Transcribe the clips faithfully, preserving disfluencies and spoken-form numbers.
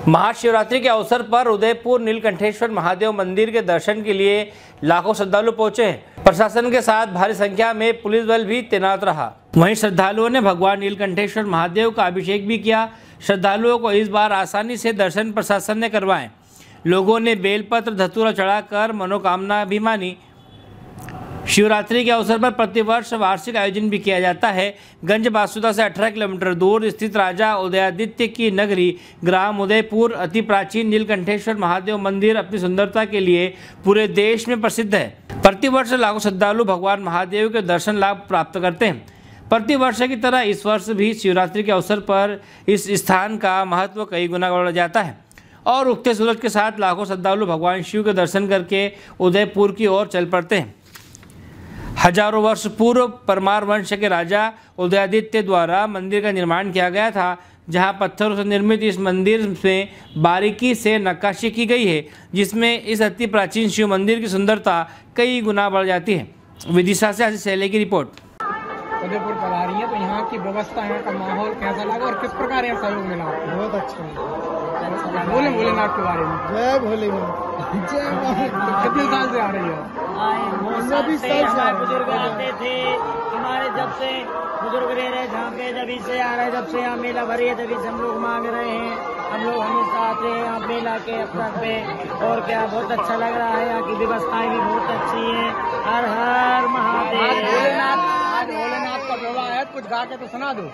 महाशिवरात्रि के अवसर पर उदयपुर नीलकंठेश्वर महादेव मंदिर के दर्शन के लिए लाखों श्रद्धालु पहुंचे हैं। प्रशासन के साथ भारी संख्या में पुलिस बल भी तैनात रहा। वहीं श्रद्धालुओं ने भगवान नीलकंठेश्वर महादेव का अभिषेक भी किया। श्रद्धालुओं को इस बार आसानी से दर्शन प्रशासन ने करवाए। लोगों ने बेलपत्र धतूरा चढ़ाकर मनोकामना भी मानी। शिवरात्रि के अवसर पर प्रतिवर्ष वार्षिक आयोजन भी किया जाता है। गंज बासुदा से अठारह किलोमीटर दूर स्थित राजा उदयादित्य की नगरी ग्राम उदयपुर अति प्राचीन नीलकंठेश्वर महादेव मंदिर अपनी सुंदरता के लिए पूरे देश में प्रसिद्ध है। प्रतिवर्ष लाखों श्रद्धालु भगवान महादेव के दर्शन लाभ प्राप्त करते हैं। प्रतिवर्ष की तरह इस वर्ष भी शिवरात्रि के अवसर पर इस स्थान का महत्व कई गुना बढ़ जाता है और उगते सूरज के साथ लाखों श्रद्धालु भगवान शिव के दर्शन करके उदयपुर की ओर चल पड़ते हैं। हजारों वर्ष पूर्व परमार वंश के राजा उदयादित्य द्वारा मंदिर का निर्माण किया गया था, जहां पत्थरों से निर्मित इस मंदिर में बारीकी से नक्काशी की गई है, जिसमें इस अति प्राचीन शिव मंदिर की सुंदरता कई गुना बढ़ जाती है। विदिशा से आशीष सैले की रिपोर्ट। उदयपुर पर आ रही है तो यहाँ की व्यवस्था, यहाँ का माहौल कैसा लगा और किस प्रकार यहाँ सहयोग मिला? बहुत अच्छा है। बोले भोलेनाथ के बारे में। जय भोलेनाथ। जय भोलेनाथ। कितने साल से आ रही है? सभी साल हमारे बुजुर्ग आते थे। हमारे जब से बुजुर्ग रह रहे जहाँ पे, जब से आ रहे, जब से यहाँ मेला भरी है तभी से हम लोग मांग रहे हैं। हम लोग हमेशा आते हैं यहाँ मेला के अवसर पे और क्या बहुत अच्छा लग रहा है। यहाँ की व्यवस्थाएं भी बहुत अच्छी हैं। हर हर महादेव। भोलेनाथ आज भोलेनाथ का विवाह है, कुछ गा के तो सुना दो।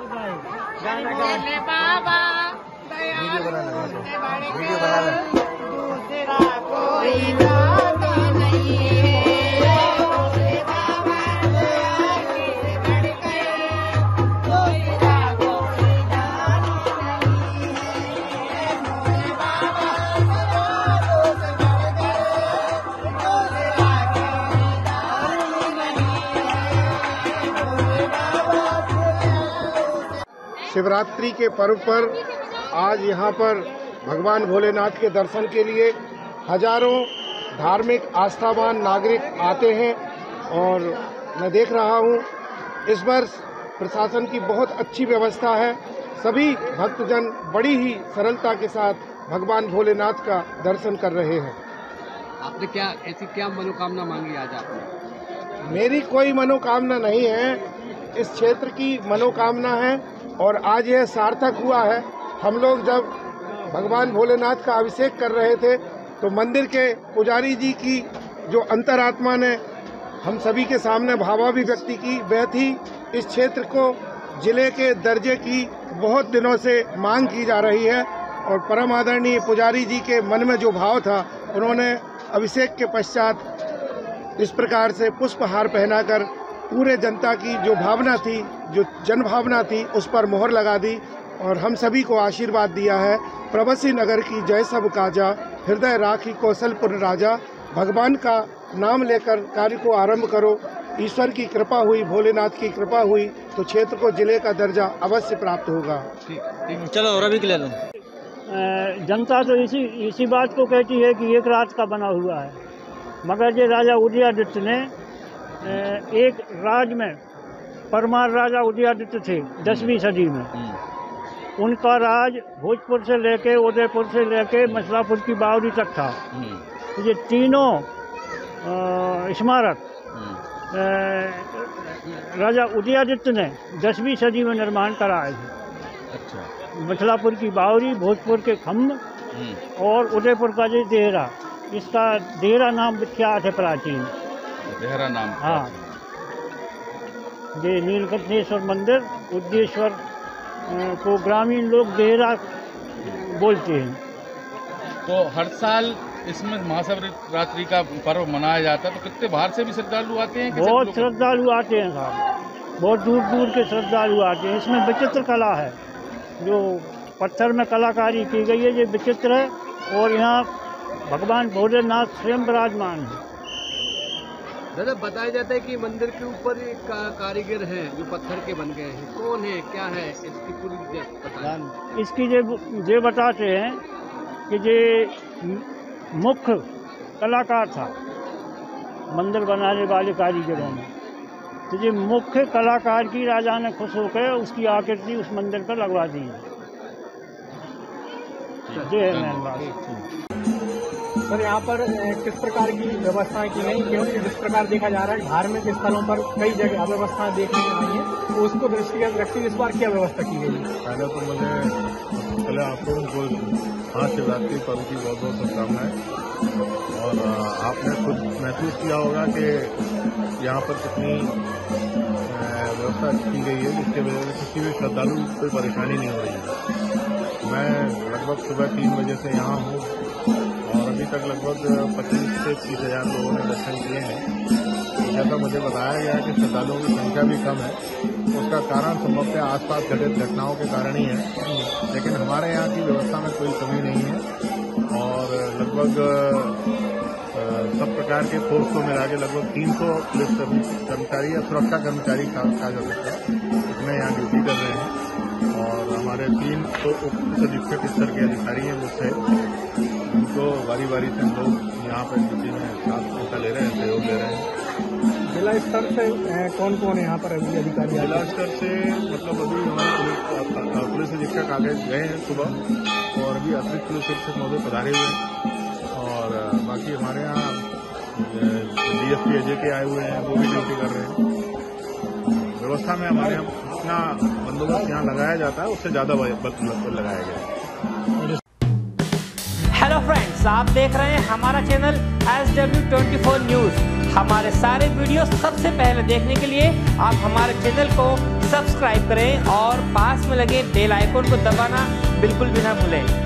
बाबा वीडियो बना दूसरा कोई दाता नहीं है। शिवरात्रि के पर्व पर आज यहाँ पर भगवान भोलेनाथ के दर्शन के लिए हजारों धार्मिक आस्थावान नागरिक आते हैं और मैं देख रहा हूँ इस वर्ष प्रशासन की बहुत अच्छी व्यवस्था है। सभी भक्तजन बड़ी ही सरलता के साथ भगवान भोलेनाथ का दर्शन कर रहे हैं। आपने क्या ऐसी क्या मनोकामना मांगी आज आपने? मेरी कोई मनोकामना नहीं है, इस क्षेत्र की मनोकामना है और आज यह सार्थक हुआ है। हम लोग जब भगवान भोलेनाथ का अभिषेक कर रहे थे तो मंदिर के पुजारी जी की जो अंतरात्मा ने हम सभी के सामने भावाभिव्यक्ति की, वह थी इस क्षेत्र को जिले के दर्जे की बहुत दिनों से मांग की जा रही है और परम आदरणीय पुजारी जी के मन में जो भाव था, उन्होंने अभिषेक के पश्चात इस प्रकार से पुष्पहार पहनाकर पूरे जनता की जो भावना थी, जो जन भावना थी, उस पर मोहर लगा दी और हम सभी को आशीर्वाद दिया है। प्रवासी नगर की जय सब काजा, हृदय राखी कौशलपुर राजा। भगवान का नाम लेकर कार्य को आरंभ करो। ईश्वर की कृपा हुई, भोलेनाथ की कृपा हुई तो क्षेत्र को जिले का दर्जा अवश्य प्राप्त होगा। चलो रवि के ले लो। जनता तो इसी इसी बात को कहती है कि एक रात का बना हुआ है, मगर ये राजा उदयादित्य ने एक राज में, परमार राजा उदयादित्य थे दसवीं सदी में, उनका राज भोजपुर से लेके उदयपुर से लेके मसलापुर की बावरी तक था। ये तीनों स्मारक राजा उदयादित्य ने दसवीं सदी में निर्माण कराए थे। अच्छा। मसलापुर की बावरी, भोजपुर के खम्भ और उदयपुर का जो देहरा, इसका देहरा नाम विख्यात है प्राचीन। देहरा नाम। हाँ, ये नीलकंठेश्वर मंदिर उद्देश्वर को ग्रामीण लोग देहरा बोलते हैं। तो हर साल इसमें महाशिवरात्रि का पर्व मनाया जाता है, तो कितने बाहर से भी श्रद्धालु आते हैं? बहुत श्रद्धालु आते हैं साहब, बहुत दूर दूर के श्रद्धालु आते हैं। इसमें विचित्र कला है, जो पत्थर में कलाकारी की गई है, ये विचित्र है और यहाँ भगवान भोलेनाथ स्वयं विराजमान है। दादा, बताया जाता है कि मंदिर के ऊपर एक का, कारीगर हैं जो पत्थर के बन गए हैं। कौन है, क्या है, इसकी पूरी बताएं। इसकी ये ये बताते हैं कि ये मुख्य कलाकार था मंदिर बनाने वाले कारीगरों में। तो ये मुख्य कलाकार की राजा ने खुश होकर उसकी आकृति उस मंदिर पर लगवा दी है। जय मेहन बाबा। सर यहाँ पर अ, किस प्रकार की व्यवस्थाएं की गई, क्योंकि जिस प्रकार देखा जा रहा है धार्मिक स्थलों पर कई जगह अव्यवस्थाएं देखने में आई है, तो उसको दृष्टिगत रखते हुए इस बार क्या व्यवस्था की गई है? पहले तो मुझे पहले आप लोगों को महाशिवरात्रि पर्व की बहुत बहुत शुभकामनाएं। और आपने खुद महसूस किया होगा कि यहाँ पर कितनी व्यवस्था की गई है, जिसके वजह से किसी भी श्रद्धालु को कोई परेशानी नहीं हो रही है। मैं लगभग सुबह तीन बजे से यहाँ हूँ और अभी तक लगभग पच्चीस से तीस हजार लोगों ने दर्शन किए हैं। जैसा मुझे बताया गया है कि श्रद्धालुओं की संख्या भी कम है, उसका कारण संभवतः आसपास घटित घटनाओं के कारण ही है, लेकिन हमारे यहाँ की व्यवस्था में कोई कमी नहीं है। और लगभग सब प्रकार के फोर्स को मिला के लगभग तीन सौ पुलिस कर्मचारी या सुरक्षा कर्मचारी का कहा जा सकता है, इसमें यहाँ ड्यूटी कर रहे हैं। और हमारे तीन तो उप अधीक्षक स्तर के अधिकारी हैं मुझसे, उनको बारी बारी से लोग यहाँ पर ड्यूटी में साथ हिस्सा ले रहे हैं, सहयोग दे रहे हैं। जिला स्तर से कौन कौन है यहाँ पर अभी अधिकारी? जिला स्तर से मतलब अभी हमारे पुलिस अधीक्षक आगे गए हैं सुबह, और अभी अतिरिक्त पुलिस अधीक्षक महोदय पधारे हुए हैं। और बाकी हमारे यहाँ डीएसपी अजय के आए हुए हैं, वो भी ड्यूटी कर रहे हैं। व्यवस्था में हमारे यहाँ जितना बंदोबस्त यहाँ लगाया जाता है उससे ज्यादा बल लगाया गया है। हेलो फ्रेंड्स, आप देख रहे हैं हमारा channel S W twenty four news. हमारे सारे वीडियो सबसे पहले देखने के लिए आप हमारे चैनल को सब्सक्राइब करें और पास में लगे बेल आइकन को दबाना बिल्कुल भी ना भूलें।